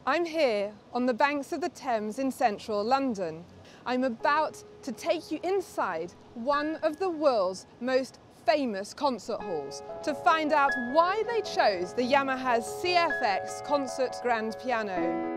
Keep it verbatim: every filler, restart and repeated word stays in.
I'm here on the banks of the Thames in central London. I'm about to take you inside one of the world's most famous concert halls to find out why they chose the Yamaha C F X concert grand piano.